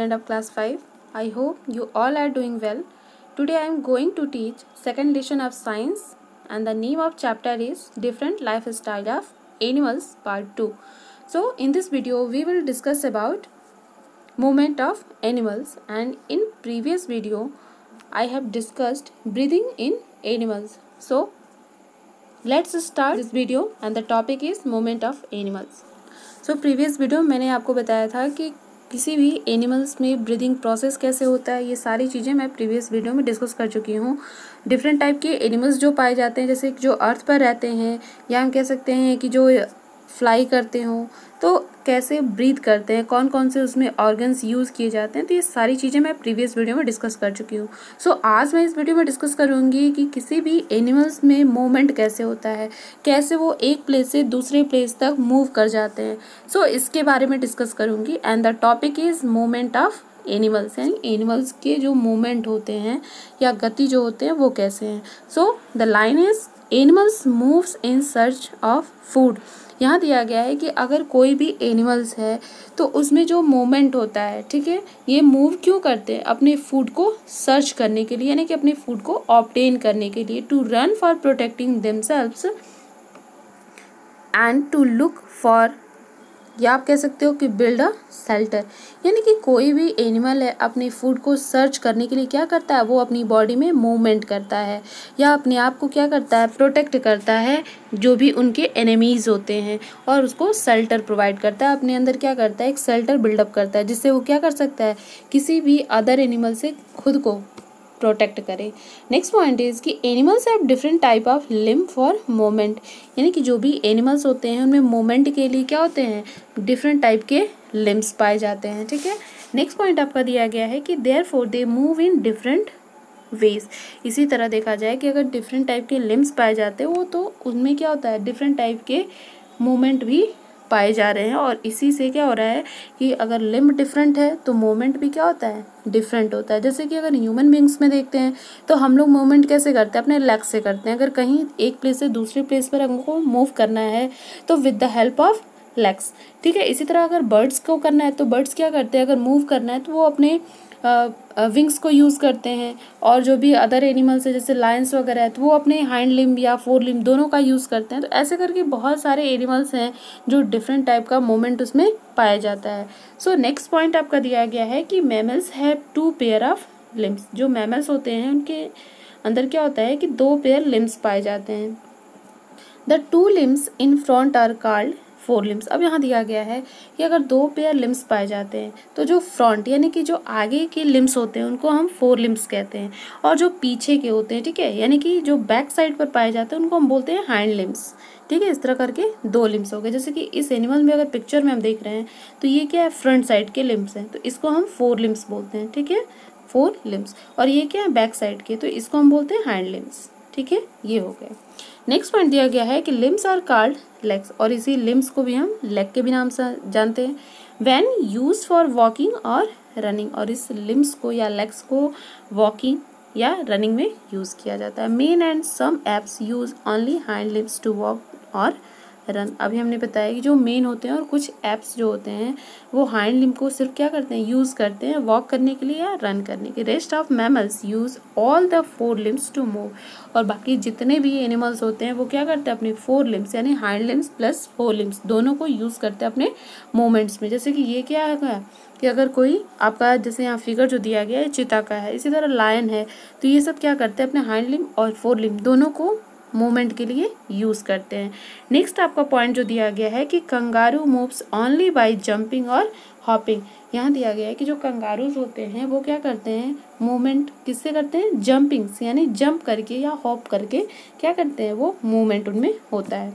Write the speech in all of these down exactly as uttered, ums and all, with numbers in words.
student of class five. I hope you all are doing well. Today I am going to teach second lesson of science and the name of chapter is Different Lifestyle of Animals part two. So in this video we will discuss about movement of animals, and in previous video I have discussed breathing in animals. So let's start this video and the topic is movement of animals. So previous video में मैंने आपको बताया था कि किसी भी animals में breathing process कैसे होता है, ये सारी चीज़ें मैं प्रीवियस वीडियो में डिस्कस कर चुकी हूँ। डिफरेंट टाइप के एनिमल्स जो पाए जाते हैं, जैसे जो अर्थ पर रहते हैं या हम कह सकते हैं कि जो फ्लाई करते हों, तो कैसे ब्रीथ करते हैं, कौन कौन से उसमें ऑर्गन्स यूज़ किए जाते हैं, तो ये सारी चीज़ें मैं प्रीवियस वीडियो में डिस्कस कर चुकी हूँ। सो so, आज मैं इस वीडियो में डिस्कस करूँगी कि किसी भी एनिमल्स में मूवमेंट कैसे होता है, कैसे वो एक प्लेस से दूसरे प्लेस तक मूव कर जाते हैं। सो so, इसके बारे में डिस्कस करूँगी and the topic is movement of animals, यानी एनिमल्स के जो मूवमेंट होते हैं या गति जो होते हैं वो कैसे हैं। So the line is animals moves in search of food. यहाँ दिया गया है कि अगर कोई भी एनिमल्स है तो उसमें जो मूवमेंट होता है, ठीक है, ये मूव क्यों करते हैं? अपने फूड को सर्च करने के लिए, यानी कि अपने फूड को ऑब्टेन करने के लिए, to run for protecting themselves and to look for, या आप कह सकते हो कि बिल्ड अ शेल्टर। यानी कि कोई भी एनिमल है अपने फूड को सर्च करने के लिए क्या करता है, वो अपनी बॉडी में मूवमेंट करता है या अपने आप को क्या करता है, प्रोटेक्ट करता है जो भी उनके एनिमीज़ होते हैं, और उसको शेल्टर प्रोवाइड करता है, अपने अंदर क्या करता है, एक शेल्टर बिल्डअप करता है, जिससे वो क्या कर सकता है, किसी भी अदर एनिमल से खुद को प्रोटेक्ट करें। नेक्स्ट पॉइंट इज कि animals have different type of limb for movement, यानी कि जो भी एनिमल्स होते हैं उनमें मूवमेंट के लिए क्या होते हैं, डिफरेंट टाइप के लिम्ब्स पाए जाते हैं, ठीक है। नेक्स्ट पॉइंट आपका दिया गया है कि therefore they move in different ways. इसी तरह देखा जाए कि अगर डिफरेंट टाइप के लिम्ब्स पाए जाते हैं वो, तो उनमें क्या होता है, डिफरेंट टाइप के मूवमेंट भी पाए जा रहे हैं, और इसी से क्या हो रहा है कि अगर लिम्ब डिफरेंट है तो मूवमेंट भी क्या होता है, डिफरेंट होता है। जैसे कि अगर ह्यूमन बींग्स में देखते हैं तो हम लोग मूवमेंट कैसे करते हैं, अपने लेग से करते हैं। अगर कहीं एक प्लेस से दूसरे प्लेस पर हमको मूव करना है तो with the help of legs, ठीक है। इसी तरह अगर बर्ड्स को करना है तो बर्ड्स क्या करते हैं, अगर मूव करना है तो वो अपने विंग्स को यूज़ करते हैं, और जो भी अदर एनिमल्स है जैसे लायंस वगैरह है तो वो अपने हाइंड लिम्ब या फोर लिम्ब दोनों का यूज़ करते हैं। तो ऐसे करके बहुत सारे एनिमल्स हैं जो डिफरेंट टाइप का मूवमेंट उसमें पाया जाता है। सो नेक्स्ट पॉइंट आपका दिया गया है कि mammals have two pair of limbs. जो मैमल्स होते हैं उनके अंदर क्या होता है कि दो पेयर लिम्ब्स पाए जाते हैं। The two limbs in front are called fore limbs. अब यहाँ दिया गया है कि अगर दो पेयर लिम्स पाए जाते हैं तो जो फ्रंट यानी कि जो आगे के लिम्स होते हैं उनको हम फोर लिम्स कहते हैं, और जो पीछे के होते हैं, ठीक है, यानी कि जो बैक साइड पर पाए जाते हैं उनको हम बोलते हैं हाइंड लिम्स, ठीक है। इस तरह करके दो लिम्स हो गए। जैसे कि इस एनिमल में अगर पिक्चर में हम देख रहे हैं तो ये क्या है, फ्रंट साइड के लिम्स हैं, तो इसको हम फोर लिम्स बोलते हैं, ठीक है, फोर लिम्स। और ये क्या है, बैक साइड के, तो इसको हम बोलते हैं हाइंड लिम्स, ठीक है, ये हो गए। नेक्स्ट पॉइंट दिया गया है कि लिम्स आर कॉल्ड लेग्स, और इसी लिम्स को भी हम लेग के भी नाम से जानते हैं। व्हेन यूज फॉर वॉकिंग और रनिंग, और इस लिम्स को या लेग्स को वॉकिंग या रनिंग में यूज़ किया जाता है। Man and some apes use only hind limbs to walk और रन। अभी हमने बताया कि जो मेन होते हैं और कुछ ऐप्स जो होते हैं वो हाइंड लिम्ब को सिर्फ क्या करते हैं, यूज़ करते हैं वॉक करने के लिए या रन करने के। Rest of mammals use all the four limbs to move, और बाकी जितने भी एनिमल्स होते हैं वो क्या करते हैं, अपने फोर लिम्स यानी hind limbs plus fore limbs दोनों को यूज़ करते हैं अपने मूवमेंट्स में। जैसे कि ये क्या है कि अगर कोई आपका, जैसे यहाँ फिगर जो दिया गया है चीता का है, इसी तरह लायन है, तो ये सब क्या करते हैं, अपने हाइंड लिम्ब और फोर लिम्ब दोनों को मूवमेंट के लिए यूज़ करते हैं। नेक्स्ट आपका पॉइंट जो दिया गया है कि kangaroo moves only by jumping और हॉपिंग। यहाँ दिया गया है कि जो कंगारूज होते हैं वो क्या करते हैं, मूवमेंट किससे करते हैं, जंपिंग से, यानी जंप करके या हॉप करके क्या करते हैं, वो मूवमेंट उनमें होता है।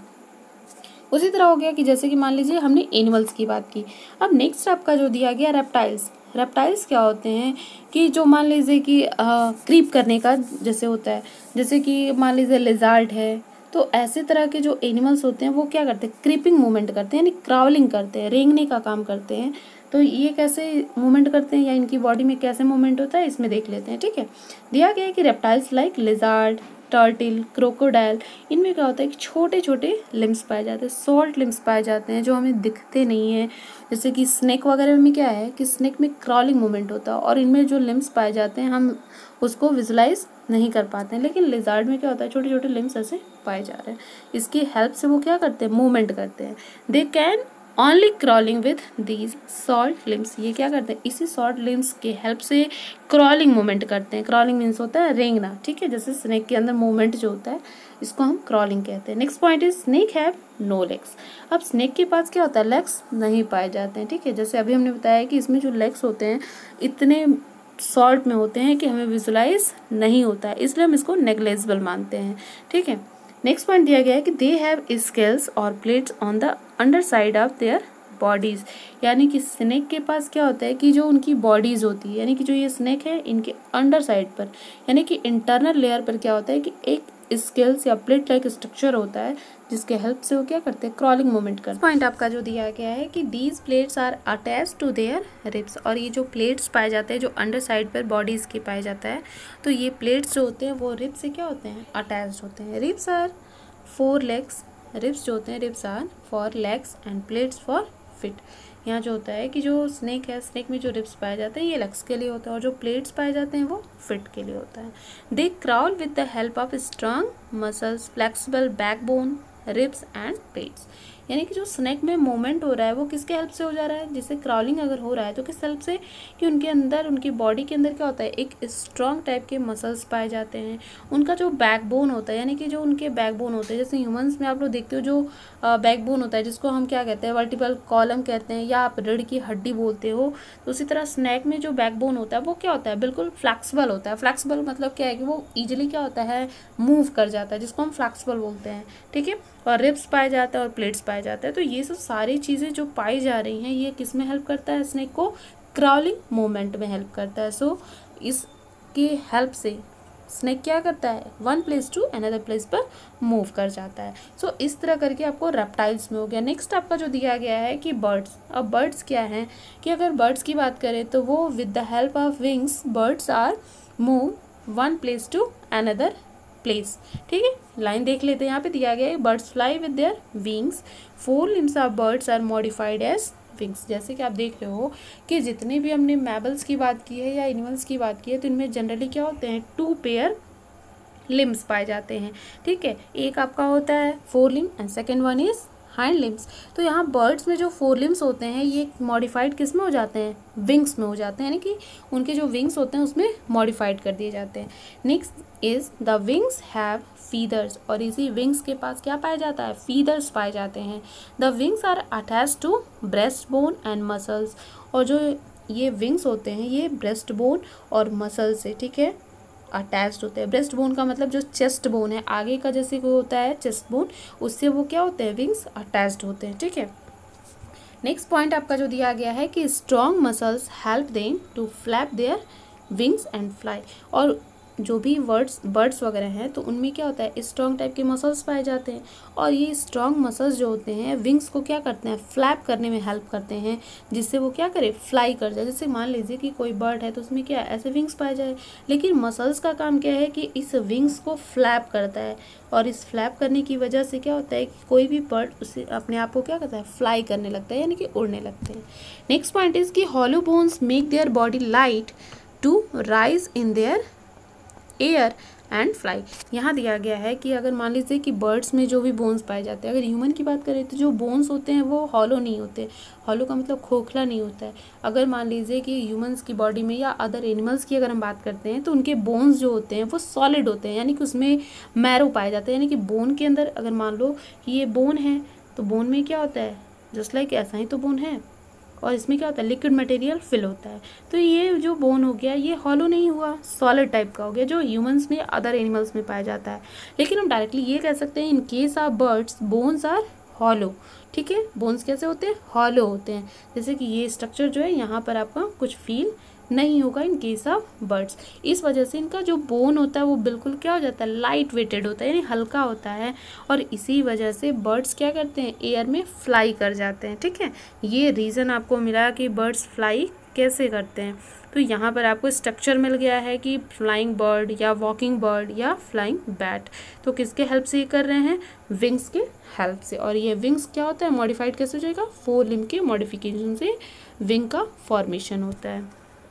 उसी तरह हो गया कि जैसे कि मान लीजिए हमने एनिमल्स की बात की। अब नेक्स्ट आपका जो दिया गया रेप्टाइल्स। रेप्टाइल्स क्या होते हैं कि जो मान लीजिए कि क्रीप करने का जैसे होता है, जैसे कि मान लीजिए लिजार्ड है, तो ऐसे तरह के जो एनिमल्स होते हैं वो क्या करते हैं, क्रीपिंग मूवमेंट करते हैं, यानी क्राउलिंग करते हैं, रेंगने का काम करते हैं। तो ये कैसे मूवमेंट करते हैं या इनकी बॉडी में कैसे मूवमेंट होता है, इसमें देख लेते हैं, ठीक है। दिया गया है कि reptiles like lizard, turtle, crocodile, इनमें क्या होता है कि छोटे छोटे लिम्स पाए जाते हैं, सॉल्ट लिम्स पाए जाते हैं जो हमें दिखते नहीं हैं। जैसे कि स्नेक वगैरह में क्या है कि स्नेक में क्रॉलिंग मूवमेंट होता है और इनमें जो लिम्स पाए जाते हैं हम उसको विजुलाइज नहीं कर पाते हैं, लेकिन लिजार्ड में क्या होता है छोटे छोटे लिम्स ऐसे पाए जा रहे हैं, इसकी हेल्प से वो क्या करते हैं, मूवमेंट करते हैं। They can only crawling with these short limbs, ये क्या करते हैं, इसी सॉल्ट लिम्स के हेल्प से क्रॉलिंग मूवमेंट करते हैं। क्रॉलिंग मीन्स होता है रेंगना, ठीक है, जैसे स्नेक के अंदर मूवमेंट जो होता है इसको हम क्रॉलिंग कहते हैं। Next point is snake have no legs. अब स्नेक के पास क्या होता है, लेग्स नहीं पाए जाते हैं, ठीक है, जैसे अभी हमने बताया कि इसमें जो लेग्स होते हैं इतने सॉल्ट में होते हैं कि हमें विजुलाइज नहीं होता है, इसलिए हम इसको नेग्लेजिबल मानते हैं, ठीक है। नेक्स्ट पॉइंट दिया गया है कि दे हैव स्केल्स और plates on the underside of their bodies, यानी कि स्नेक के पास क्या होता है कि जो उनकी बॉडीज़ होती है, यानी कि जो ये स्नेक है इनके अंडर साइड पर यानी कि इंटरनल लेयर पर क्या होता है कि एक स्केल्स या प्लेट लाइक स्ट्रक्चर होता है जिसके हेल्प से वो क्या करते हैं, क्रॉलिंग मूवमेंट करते हैं। पॉइंट आपका जो दिया गया है कि these plates are attach to their ribs, और ये जो प्लेट्स पाए जाते हैं जो अंडर साइड पर बॉडीज़ के पाए जाता है, तो ये प्लेट्स जो होते हैं वो रिब्स से क्या होते हैं, अटैच होते हैं। Ribs are for legs, ribs जो होते हैं ribs are for legs and plates for feet. यहाँ जो होता है कि जो स्नेक है, स्नेक में जो रिब्स पाए जाते हैं ये लेग्स के लिए होता है और जो प्लेट्स पाए जाते हैं वो फिट के लिए होता है। They crawl with the help of strong muscles, flexible backbone, ribs and plates, यानी कि जो स्नेक में मूवमेंट हो रहा है वो किसके हेल्प से हो जा रहा है, जैसे क्राउलिंग अगर हो रहा है तो किस हेल्प से, कि उनके अंदर उनकी बॉडी के अंदर क्या होता है, एक स्ट्रॉन्ग टाइप के मसल्स पाए जाते हैं। उनका जो बैकबोन होता है, यानी कि जो उनके बैकबोन होते हैं, जैसे ह्यूमंस में आप लोग देखते हो जो बैकबोन होता है जिसको हम क्या कहते हैं, वर्टिकल कॉलम कहते हैं या आप रीढ़ की हड्डी बोलते हो, तो उसी तरह स्नेक में जो बैकबोन होता है वो क्या होता है, बिल्कुल फ्लैक्सिबल होता है। फ्लैक्सिबल मतलब क्या है कि वो ईजिली क्या होता है, मूव कर जाता है, जिसको हम फ्लैक्सिबल बोलते हैं, ठीक है। और रिब्स पाए जाता है और प्लेट्स पाए जाता है, तो ये सब सारी चीज़ें जो पाई जा रही हैं ये किस में हेल्प करता है, स्नेक को क्राउलिंग मूवमेंट में हेल्प करता है। सो इसकी हेल्प से स्नेक क्या करता है, one place to another place पर मूव कर जाता है। सो so, इस तरह करके आपको रेप्टाइल्स में हो गया। नेक्स्ट आपका जो दिया गया है कि बर्ड्स, अब बर्ड्स क्या हैं कि अगर बर्ड्स की बात करें तो वो with the help of wings birds are move one place to another place, ठीक है। लाइन देख लेते हैं, यहाँ पे दिया गया है birds fly with their wings, fore limbs of birds are modified as wings. जैसे कि आप देख रहे हो कि जितने भी हमने मैमल्स की बात की है या एनिमल्स की बात की है तो इनमें जनरली क्या होते हैं, टू पेयर लिम्स पाए जाते हैं, ठीक है। एक आपका होता है fore limb and second one is hind limbs. तो यहाँ बर्ड्स में जो फोर लिम्स होते हैं ये मॉडिफाइड किस में हो जाते हैं, विंग्स में हो जाते हैं, यानी कि उनके जो विंग्स होते हैं उसमें मॉडिफाइड कर दिए जाते हैं। Next is the wings have feathers, और इसी विंग्स के पास क्या पाया जाता है, फीदर्स पाए जाते हैं। The wings are attach to breast bone and muscles, और जो ये विंग्स होते हैं ये ब्रेस्ट बोन और मसल से, ठीक है, अटैच्ड होते हैं। ब्रेस्ट बोन का मतलब जो चेस्ट बोन है आगे का, जैसे कोई होता है चेस्ट बोन, उससे वो क्या होते हैं, विंग्स अटैच्ड होते हैं, ठीक है। नेक्स्ट पॉइंट आपका जो दिया गया है कि strong muscles help them to flap their wings and fly, और जो भी वर्ड्स बर्ड्स वगैरह हैं तो उनमें क्या होता है, स्ट्रॉन्ग टाइप के मसल्स पाए जाते हैं, और ये स्ट्रॉन्ग मसल्स जो होते हैं विंग्स को क्या करते हैं, फ्लैप करने में हेल्प करते हैं, जिससे वो क्या करे, फ्लाई कर जाए। जैसे मान लीजिए कि कोई बर्ड है तो उसमें क्या है, ऐसे विंग्स पाए जाए, लेकिन मसल्स का काम क्या है कि इस विंग्स को फ्लैप करता है, और इस फ्लैप करने की वजह से क्या होता है कि कोई भी बर्ड उसे अपने आप को क्या करता है, फ्लाई करने लगता है, यानी कि उड़ने लगते हैं। नेक्स्ट पॉइंट इज कि hollow bones make their body light to rise in their air and fly. यहाँ दिया गया है कि अगर मान लीजिए कि बर्ड्स में जो भी बोन्स पाए जाते हैं, अगर ह्यूमन की बात करें तो जो बोन्स होते हैं वो हॉलो नहीं होते, हॉलो का मतलब खोखला नहीं होता है। अगर मान लीजिए कि ह्यूमंस की बॉडी में या अदर एनिमल्स की अगर हम बात करते हैं तो उनके बोन्स जो होते हैं वो सॉलिड होते हैं, यानी कि उसमें मैरो पाए जाते हैं, यानी कि बोन के अंदर अगर मान लो कि ये बोन है तो बोन में क्या होता है, जस्ट लाइक ऐसा ही तो बोन है, और इसमें क्या होता है, लिक्विड मटेरियल फिल होता है। तो ये जो बोन हो गया ये हॉलो नहीं हुआ, सॉलिड टाइप का हो गया, जो ह्यूमंस में अदर एनिमल्स में पाया जाता है। लेकिन हम डायरेक्टली ये कह सकते हैं in case of birds bones are hollow, ठीक है। बोन्स कैसे होते हैं, हॉलो होते हैं। जैसे कि ये स्ट्रक्चर जो है यहाँ पर आपका कुछ फील नहीं होगा इन केस ऑफ बर्ड्स, इस वजह से इनका जो बोन होता है वो बिल्कुल क्या हो जाता है, लाइट वेटेड होता है, यानी हल्का होता है, और इसी वजह से बर्ड्स क्या करते हैं, एयर में फ्लाई कर जाते हैं, ठीक है। ये रीज़न आपको मिला कि बर्ड्स फ्लाई कैसे करते हैं। तो तो यहाँ पर आपको स्ट्रक्चर मिल गया है कि फ्लाइंग बर्ड या वॉकिंग बर्ड या फ्लाइंग बैट, तो किसके हेल्प से ये कर रहे हैं, विंग्स के हेल्प से। और ये विंग्स क्या होता है, मॉडिफाइड कैसे हो जाएगा, फोर लिम्ब के मॉडिफिकेशन से विंग का फॉर्मेशन होता है।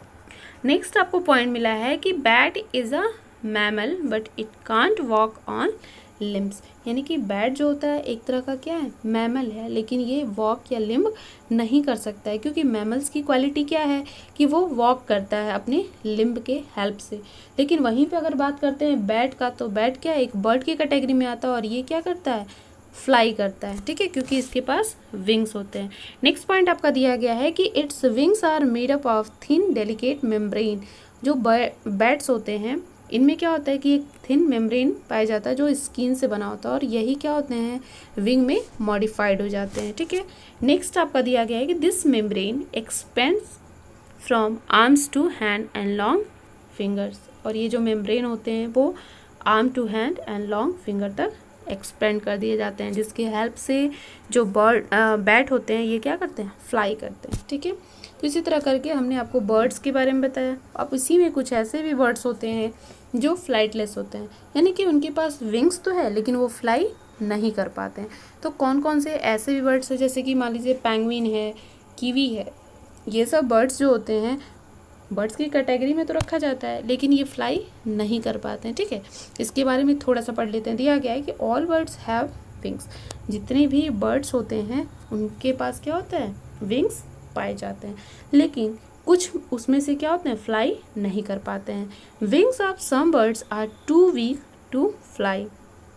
नेक्स्ट आपको पॉइंट मिला है कि bat is a mammal but it can't walk on limbs, यानी कि बैट जो होता है एक तरह का क्या है, मैमल है, लेकिन ये वॉक या लिम्ब नहीं कर सकता है, क्योंकि मैमल्स की क्वालिटी क्या है कि वो वॉक करता है अपने लिम्ब के हेल्प से। लेकिन वहीं पे अगर बात करते हैं बैट का, तो बैट क्या है, एक बर्ड की कैटेगरी में आता है और ये क्या करता है, फ्लाई करता है, ठीक है, क्योंकि इसके पास विंग्स होते हैं। नेक्स्ट पॉइंट आपका दिया गया है कि its wings are made up of thin delicate membrane. जो बैट्स होते हैं इनमें क्या होता है कि एक थिन मेम्ब्रेन पाया जाता है जो स्किन से बना होता है, और यही क्या होते हैं, विंग में मॉडिफाइड हो जाते हैं, ठीक है। नेक्स्ट आपका दिया गया है कि this membrane expands from arms to hand and long fingers, और ये जो मेम्ब्रेन होते हैं वो arm to hand and long finger तक एक्सपेंड कर दिए जाते हैं, जिसकी हेल्प से जो बर्ड बैट होते हैं ये क्या करते हैं, फ्लाई करते हैं, ठीक है। तो इसी तरह करके हमने आपको बर्ड्स के बारे में बताया। अब इसी में कुछ ऐसे भी बर्ड्स होते हैं जो फ्लाइटलेस होते हैं, यानी कि उनके पास विंग्स तो है लेकिन वो फ्लाई नहीं कर पाते हैं। तो कौन कौन से ऐसे भी बर्ड्स हैं, जैसे कि मान लीजिए पेंगुइन है, कीवी है, ये सब बर्ड्स जो होते हैं बर्ड्स की कैटेगरी में तो रखा जाता है लेकिन ये फ्लाई नहीं कर पाते हैं, ठीक है। इसके बारे में थोड़ा सा पढ़ लेते हैं। दिया गया है कि ऑल बर्ड्स हैव विंग्स, जितने भी बर्ड्स होते हैं उनके पास क्या होता है, विंग्स पाए जाते हैं, लेकिन कुछ उसमें से क्या होते हैं, फ्लाई नहीं कर पाते हैं। Wings of some birds are too weak to fly,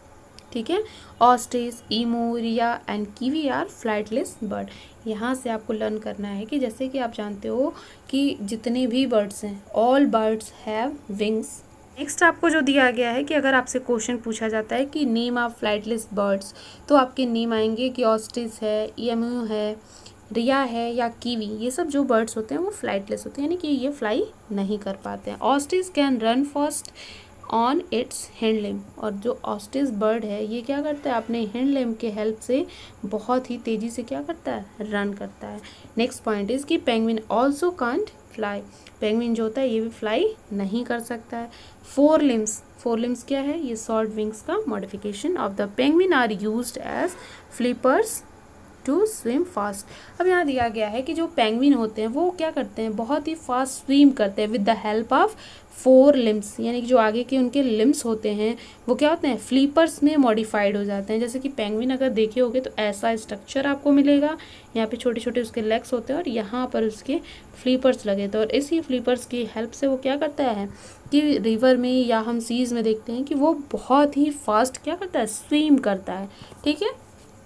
ठीक है। Ostrich, emu, rhea and kiwi are flightless bird. यहाँ से आपको लर्न करना है कि जैसे कि आप जानते हो कि जितने भी बर्ड्स हैं all birds have wings. Next आपको जो दिया गया है कि अगर आपसे क्वेश्चन पूछा जाता है कि नेम ऑफ फ्लाइटलेस बर्ड्स, तो आपके नेम आएंगे कि ऑस्ट्रिच है, ईमू है, रिया है या कीवी। ये सब जो बर्ड्स होते हैं वो फ्लाइटलेस होते हैं, यानी कि ये फ्लाई नहीं कर पाते हैं। Ostrich can run fast on its hind limb, और जो ऑस्ट्रिच बर्ड है ये क्या करता है, अपने हैंड लिम्ब के हेल्प से बहुत ही तेज़ी से क्या करता है, रन करता है। नेक्स्ट पॉइंट इज कि penguin also can't fly, penguin जो होता है ये भी फ्लाई नहीं कर सकता है। फोर लिम्स, फोर लिम्स क्या है, ये शॉर्ट विंग्स का modification of the penguin are used as flippers to swim fast. अब यहाँ दिया गया है कि जो पेंगुइन होते हैं वो क्या करते हैं, बहुत ही फास्ट स्विम करते हैं with the help of fore limbs, यानी कि जो आगे के उनके लिम्स होते हैं वो क्या होते हैं, फ्लीपर्स में मॉडिफाइड हो जाते हैं। जैसे कि पेंगुइन अगर देखे होगे तो ऐसा स्ट्रक्चर आपको मिलेगा, यहाँ पे छोटे छोटे उसके लेग्स होते हैं और यहाँ पर उसके फ्लीपर्स लगे थे, और इसी फ्लीपर्स की हेल्प से वो क्या करता है कि रिवर में या हम सीज में देखते हैं कि वो बहुत ही फास्ट क्या करता है, स्विम करता है, ठीक है।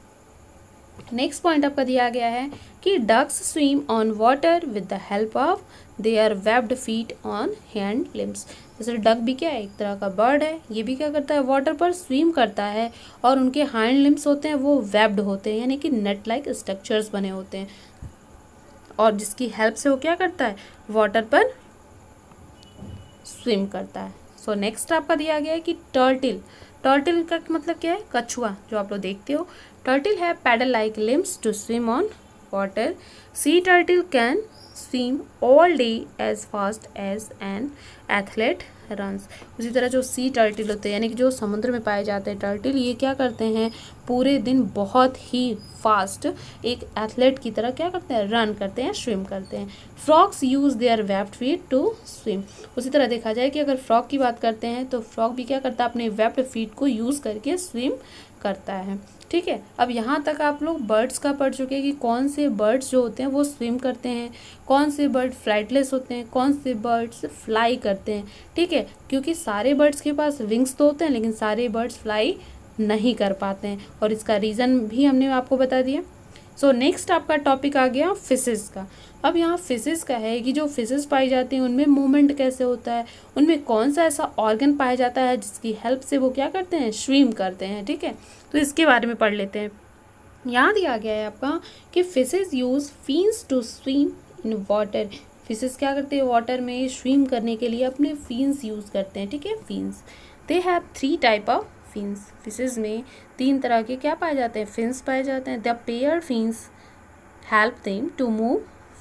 नेक्स्ट पॉइंट आपका दिया गया है कि ducks swim on water with the help of their webbed feet on hind limbs. जैसे डक भी क्या है, एक तरह का बर्ड है, ये भी क्या करता है, वाटर पर स्विम करता है, और उनके हैंड लिम्स होते हैं वो वेब्ड होते हैं, यानी कि नेट लाइक स्ट्रक्चर्स बने होते हैं, और जिसकी हेल्प से वो क्या करता है, वाटर पर स्विम करता है। सो नेक्स्ट आपका दिया गया है कि टर्टिल, टर्टिल का मतलब क्या है, कछुआ जो आप लोग देखते हो। Turtle have paddle like limbs to swim on water. Sea turtle can swim all day as fast as an athlete runs. उसी तरह जो सी टर्टिल होते हैं, यानी कि जो समुद्र में पाए जाते हैं टर्टिल, ये क्या करते हैं, पूरे दिन बहुत ही फास्ट एक एथलीट की तरह क्या करते हैं, रन करते हैं, स्विम करते हैं। Frogs use their webbed feet to swim. उसी तरह देखा जाए कि अगर फ्रॉग की बात करते हैं तो फ्रॉग भी क्या करता है, अपने वेब्ड फीट को यूज करके स्विम करता है, ठीक है। अब यहाँ तक आप लोग बर्ड्स का पढ़ चुके हैं कि कौन से बर्ड्स जो होते हैं वो स्विम करते हैं, कौन से बर्ड फ्लाइटलेस होते हैं, कौन से बर्ड्स फ्लाई करते हैं, ठीक है। क्योंकि सारे बर्ड्स के पास विंग्स तो होते हैं लेकिन सारे बर्ड्स फ्लाई नहीं कर पाते हैं, और इसका रीज़न भी हमने आपको बता दिया। सो नेक्स्ट आपका टॉपिक आ गया फिशेस का। अब यहाँ फिशेस का है कि जो फिशेस पाई जाती हैं उनमें मूवमेंट कैसे होता है, उनमें कौन सा ऐसा ऑर्गन पाया जाता है जिसकी हेल्प से वो क्या करते हैं, स्विम करते हैं, ठीक है। तो इसके बारे में पढ़ लेते हैं। यहाँ दिया गया है आपका कि fishes use fins to swim in water. Fishes क्या करते हैं, वाटर में स्विम करने के लिए अपने फिन्स यूज़ करते हैं, ठीक है, fins. They have three type of fins. Fishes में तीन तरह के क्या पाए जाते हैं, फिन्स पाए जाते हैं। The pair fins help them to move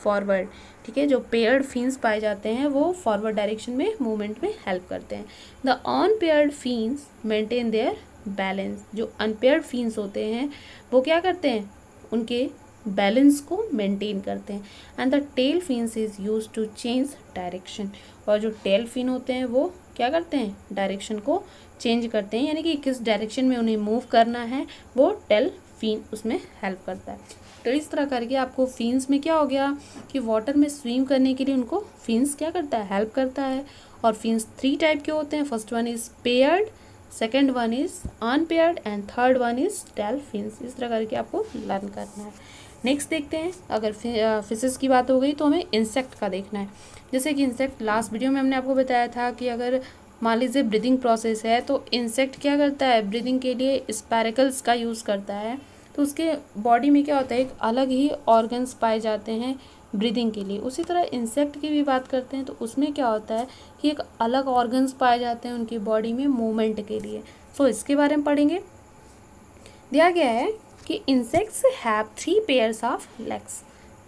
forward, ठीक है। जो पेयर्ड फिन्स पाए जाते हैं वो फॉरवर्ड डायरेक्शन में मूवमेंट में हेल्प करते हैं। The unpaired fins maintain their balance, जो अनपेयर्ड फिन्स होते हैं वो क्या करते हैं, उनके बैलेंस को मेंटेन करते हैं। And the tail fins is use to change direction, और जो टेल फिन होते हैं वो क्या करते हैं, डायरेक्शन को चेंज करते हैं, यानी कि किस डायरेक्शन में उन्हें मूव करना है वो टेल फिन उसमें हेल्प करता है। तो इस तरह करके आपको फिन्स में क्या हो गया कि वाटर में स्विम करने के लिए उनको फिन्स क्या करता है, हेल्प करता है। और फिन्स थ्री टाइप के होते हैं, first one is paired, second one is unpaired and third one is tail fins. इस तरह करके आपको लर्न करना है। नेक्स्ट देखते हैं, अगर फिशेस की बात हो गई तो हमें इंसेक्ट का देखना है। जैसे कि इंसेक्ट लास्ट वीडियो में हमने आपको बताया था कि अगर मान लीजिए ब्रीदिंग प्रोसेस है तो इंसेक्ट क्या करता है, ब्रीदिंग के लिए स्पैरिकल्स का यूज़ करता है। तो उसके बॉडी में क्या होता है, एक अलग ही ऑर्गन्स पाए जाते हैं ब्रीदिंग के लिए। उसी तरह इंसेक्ट की भी बात करते हैं तो उसमें क्या होता है कि एक अलग ऑर्गन्स पाए जाते हैं उनकी बॉडी में मूवमेंट के लिए। सो इसके बारे में पढ़ेंगे। दिया गया है कि insects have three pairs of legs.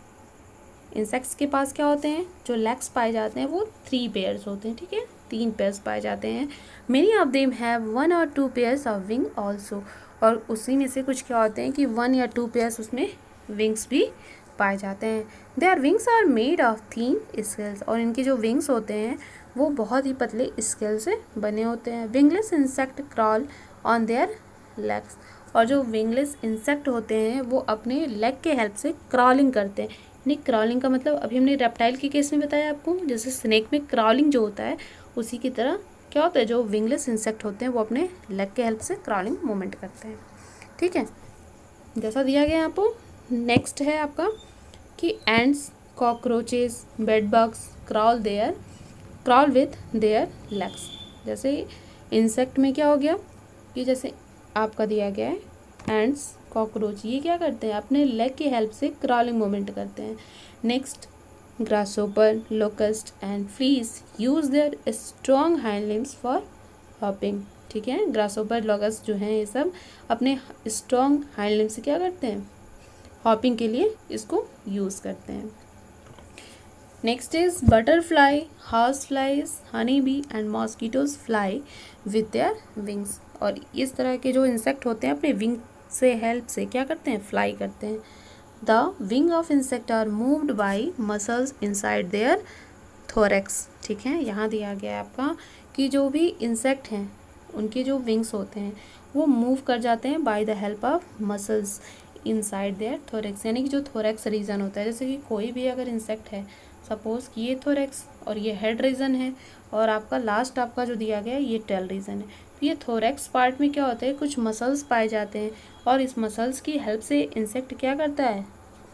Insects के पास क्या होते हैं, जो लेग्स पाए जाते हैं वो थ्री पेयर्स होते हैं, ठीक है, तीन पेयर्स पाए जाते हैं। Many of them have one और two pairs of wing also, और उसी में से कुछ क्या होते हैं कि वन या टू पेयर्स उसमें विंग्स भी पाए जाते हैं। Their wings are made of thin scales, और इनके जो विंग्स होते हैं वो बहुत ही पतले स्केल से बने होते हैं। Wingless insect crawl on their legs, और जो विंगलेस इंसेक्ट होते हैं वो अपने लेग के हेल्प से क्रॉलिंग करते हैं। यानी क्रॉलिंग का मतलब अभी हमने रेप्टाइल के केस में बताया आपको, जैसे स्नेक में क्रॉलिंग जो होता है उसी की तरह क्या होता है, जो विंगलेस इंसेक्ट होते हैं वो अपने लेग के हेल्प से क्रॉलिंग मूवमेंट करते हैं, ठीक है, जैसा दिया गया आपको। नेक्स्ट है आपका कि ants, cockroaches, bedbugs crawl their crawl with their legs. जैसे इंसेक्ट में क्या हो गया कि जैसे आपका दिया गया है एंड्स, कॉकरोच, ये क्या करते हैं, अपने लेग की हेल्प से क्रॉलिंग मूवमेंट करते हैं। Next grasshopper, locust and fleas use their strong hind limbs for hopping, ठीक है। ग्रासहोपर, लोकस्ट जो हैं ये सब अपने स्ट्रॉन्ग हाइंड लिम्स से क्या करते हैं, हॉपिंग के लिए इसको यूज़ करते हैं। Next is butterfly, house flies, honey bee and mosquitoes fly with their wings, और इस तरह के जो इंसेक्ट होते हैं अपने विंग से हेल्प से क्या करते हैं, फ्लाई करते हैं। The wing of insect are moved by muscles inside their thorax, ठीक है। यहाँ दिया गया है आपका कि जो भी इंसेक्ट हैं उनके जो विंग्स होते हैं वो मूव कर जाते हैं by the help of muscles inside their thorax, यानी कि जो थोरेक्स रीजन होता है। जैसे कि कोई भी अगर इंसेक्ट है, सपोज कि ये थोरेक्स और ये हेड रीजन है, और आपका लास्ट आपका जो दिया गया है ये टेल रीजन है। तो ये थोरेक्स पार्ट में क्या होता है, कुछ मसल्स पाए जाते हैं, और इस मसल्स की हेल्प से इंसेक्ट क्या करता है,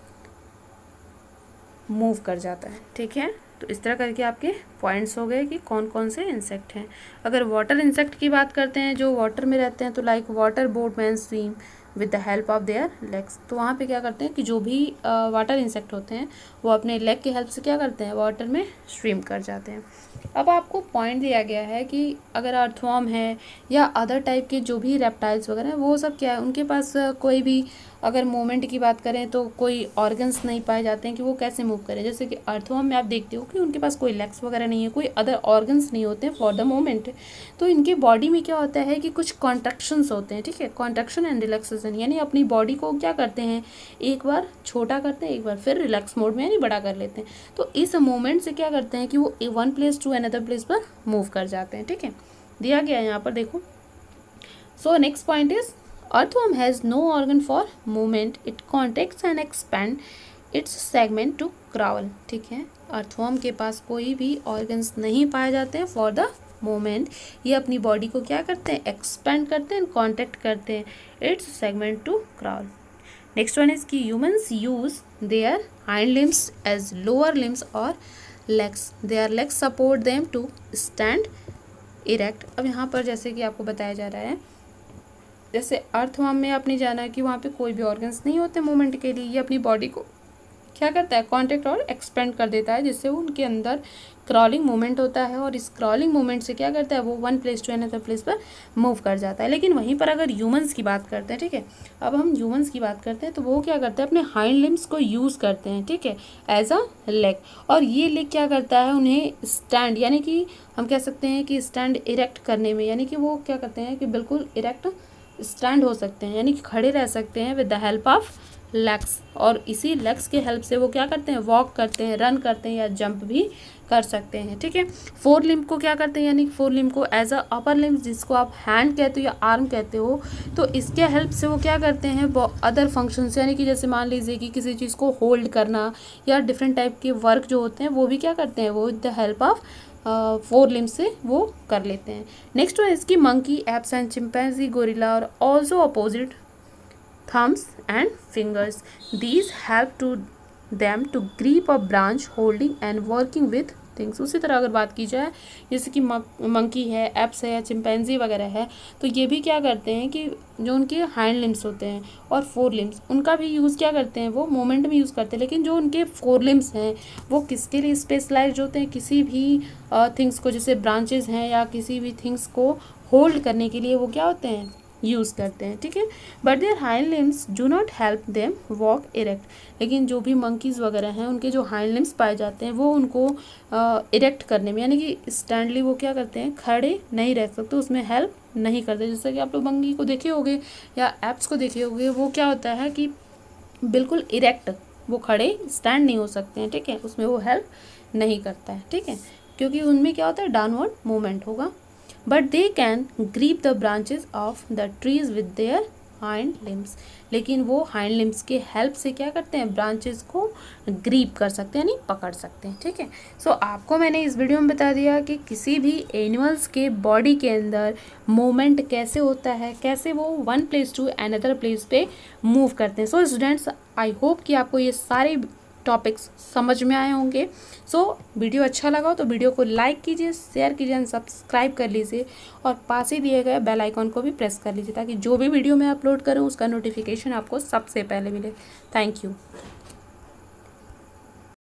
मूव कर जाता है, ठीक है। तो इस तरह करके आपके पॉइंट्स हो गए कि कौन कौन से इंसेक्ट हैं। अगर वाटर इंसेक्ट की बात करते हैं, जो वाटर में रहते हैं, तो like water boatman swim with the help of their legs. तो वहाँ पे क्या करते हैं कि जो भी वाटर इंसेक्ट होते हैं वो अपने लेग की हेल्प से क्या करते हैं, वाटर में स्विम कर जाते हैं। अब आपको पॉइंट दिया गया है कि अगर अर्थवॉर्म है या अदर टाइप के जो भी रेप्टाइल्स वगैरह हैं वो सब क्या है, उनके पास कोई भी अगर मूवमेंट की बात करें तो कोई ऑर्गन्स नहीं पाए जाते हैं कि वो कैसे मूव करें। जैसे कि अर्थवॉर्म में आप देखते हो कि उनके पास कोई लेग्स वगैरह नहीं है, कोई अदर ऑर्गन्स नहीं होते हैं फॉर द मोमेंट। तो इनकी बॉडी में क्या होता है कि कुछ कॉन्ट्रैक्शंस होते हैं, ठीक है, कॉन्ट्रैक्शन एंड रिलैक्सेशन, यानी अपनी बॉडी को क्या करते हैं, एक बार छोटा करते हैं, एक बार फिर रिलैक्स मोड में यानी बड़ा कर लेते हैं। तो इस मूवमेंट से क्या करते हैं कि वो one place to another place पर मूव कर जाते हैं, ठीक है, दिया गया है यहाँ पर देखो। So next point is earthworm has no organ for movement, it contracts and expand its segment to crawl, ठीक है। earthworm के पास कोई भी organs नहीं पाए जाते हैं for the movement, ये अपनी बॉडी को क्या करते हैं, एक्सपेंड करते हैं, कॉन्ट्रैक्ट करते हैं its segment to crawl। Next one is कि humans use their hind limbs as lower limbs or legs, their legs support them to stand erect। अब यहाँ पर जैसे कि आपको बताया जा रहा है, जैसे अर्थवॉर्म में आपने जाना कि वहाँ पे कोई भी ऑर्गन्स नहीं होते मूवमेंट के लिए, ये अपनी बॉडी को क्या करता है, कॉन्ट्रैक्ट और एक्सपेंड कर देता है, जिससे उनके अंदर क्रॉलिंग मूवमेंट होता है और इस क्रॉलिंग मूवमेंट से क्या करता है, वो one place to another place पर मूव कर जाता है। लेकिन वहीं पर अगर ह्यूमंस की बात करते हैं, ठीक है, अब हम ह्यूमंस की बात करते हैं तो वो क्या करते हैं, अपने हाइंड लिम्स को यूज़ करते हैं, ठीक है, एज अ लेग। और ये लेग क्या करता है, उन्हें स्टैंड यानी कि हम कह सकते हैं कि स्टैंड इरेक्ट करने में, यानी कि वो क्या करते हैं कि बिल्कुल इरेक्ट स्टैंड हो सकते हैं, यानी कि खड़े रह सकते हैं with the help of legs. और इसी लेग्स के हेल्प से वो क्या करते हैं, वॉक करते हैं, रन करते हैं या जंप भी कर सकते हैं, ठीक है। फोर लिम्ब को क्या करते हैं, यानी कि फोर लिम्ब को एज अ अपर लिम्ब, जिसको आप हैंड कहते हो या आर्म कहते हो, तो इसके हेल्प से वो क्या करते हैं, वो अदर फंक्शंस, यानी कि जैसे मान लीजिए कि किसी चीज़ को होल्ड करना या डिफरेंट टाइप के वर्क जो होते हैं वो भी क्या करते हैं, वो with the help of fore limb से वो कर लेते हैं। नेक्स्ट वन इसकी monkey, apes and chimpanzee, gorilla और also opposite thumbs and fingers. These help to them to grip a branch, holding and working with things. उसी तरह अगर बात की जाए जैसे कि मंकी है, एप्स है या चिंपैंजी वगैरह है, तो ये भी क्या करते हैं कि जो उनके हाइंड लिम्स होते हैं और फोर लिम्स, उनका भी यूज़ क्या करते हैं, वो मूवमेंट में यूज़ करते हैं। लेकिन जो उनके फोर लिम्स हैं वो किसके लिए स्पेशलाइज्ड होते हैं, किसी भी थिंग्स को, जैसे ब्रांचेस हैं या किसी भी थिंग्स को होल्ड करने के लिए वो क्या होते हैं, यूज़ करते हैं, ठीक है। But their hind limbs do not help them walk erect. लेकिन जो भी मंकीज़ वगैरह हैं उनके जो हाइंड लिम्स पाए जाते हैं वो उनको इरेक्ट करने में, यानी कि स्टैंडली वो क्या करते हैं, खड़े नहीं रह सकते, उसमें हेल्प नहीं करते। जैसे कि आप लोग मंकी को देखे होंगे या एप्स को देखे होंगे, वो क्या होता है कि बिल्कुल इरेक्ट, वो खड़े स्टैंड नहीं हो सकते हैं, ठीक है, उसमें वो हेल्प नहीं करता है, ठीक है, क्योंकि उनमें क्या होता है, डाउनवर्ड मूवमेंट होगा। But they can grip the branches of the trees with their hind limbs. लेकिन वो हाइंड लिम्स के हेल्प से क्या करते हैं, ब्रांचेस को ग्रीप कर सकते हैं, यानी पकड़ सकते हैं, ठीक है। सो so, आपको मैंने इस वीडियो में बता दिया कि किसी भी एनिमल्स के बॉडी के अंदर मूवमेंट कैसे होता है, कैसे वो one place to another place पे मूव करते हैं। सो स्टूडेंट्स, आई होप कि आपको ये सारे टॉपिक्स समझ में आए होंगे। सो so, वीडियो अच्छा लगा हो तो वीडियो को लाइक कीजिए, शेयर कीजिए एंड सब्सक्राइब कर लीजिए और पास ही दिए गए बेल आइकॉन को भी प्रेस कर लीजिए ताकि जो भी वीडियो मैं अपलोड करूँ उसका नोटिफिकेशन आपको सबसे पहले मिले। Thank you.